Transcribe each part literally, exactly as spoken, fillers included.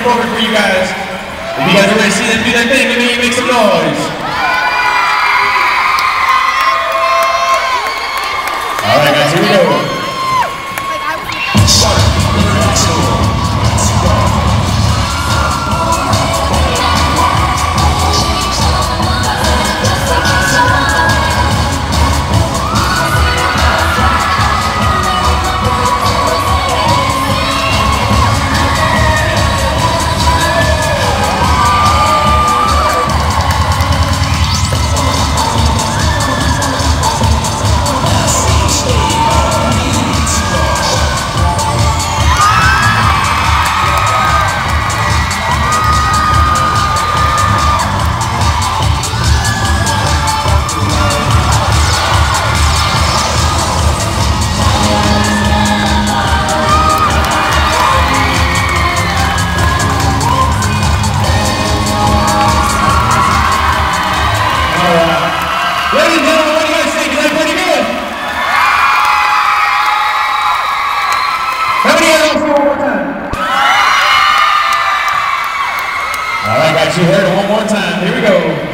forward for you guys. If you guys are ready to see them do their thing, let me make some noise. All right, guys, here we go. Ladies and gentlemen, what do you guys think? Is that pretty good? How many of you one more time? All right, guys, you heard it one more time. Here we go.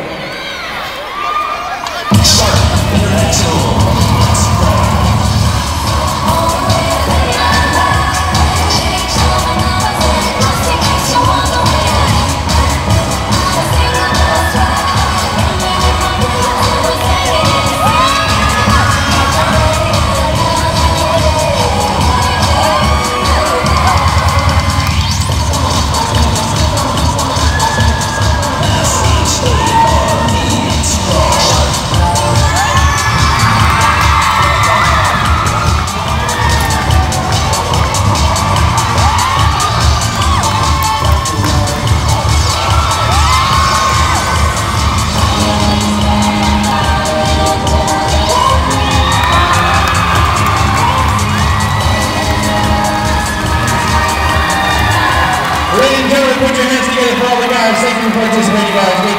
Ladies and gentlemen, put your hands together for all the guys. Thank you for participating, guys.